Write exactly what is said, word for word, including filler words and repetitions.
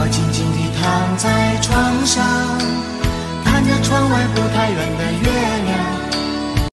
我静静地躺在床上，看着窗外不太远的